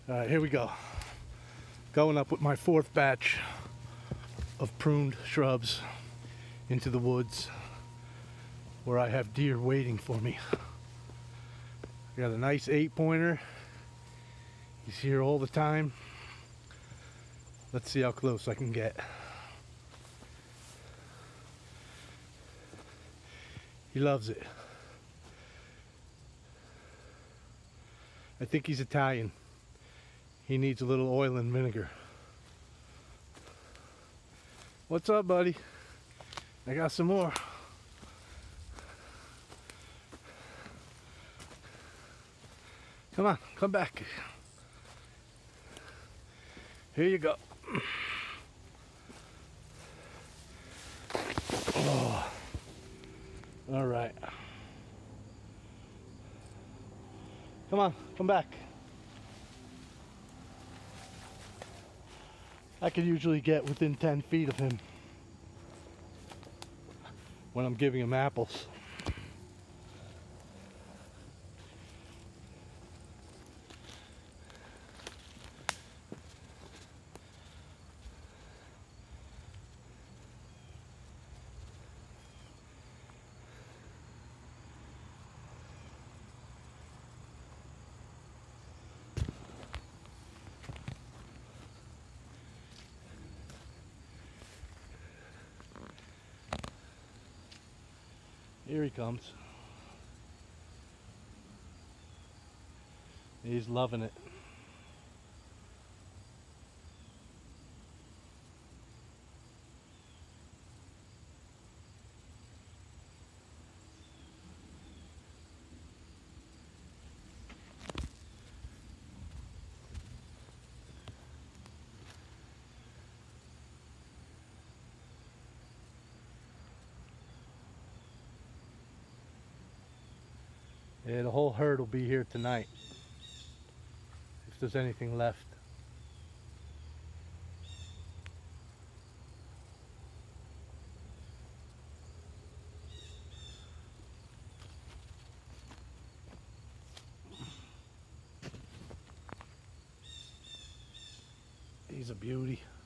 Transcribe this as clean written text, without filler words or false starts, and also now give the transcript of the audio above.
All right, here we go. Going up with my fourth batch of pruned shrubs into the woods where I have deer waiting for me. I got a nice 8-pointer. He's here all the time. Let's see how close I can get. He loves it. I think he's Italian. He needs a little oil and vinegar. What's up, buddy? I got some more. Come on, come back. Here you go. Oh. All right. Come on, come back. I can usually get within 10 feet of him when I'm giving him apples. Here he comes. He's loving it. Yeah, the whole herd will be here tonight, if there's anything left. He's a beauty.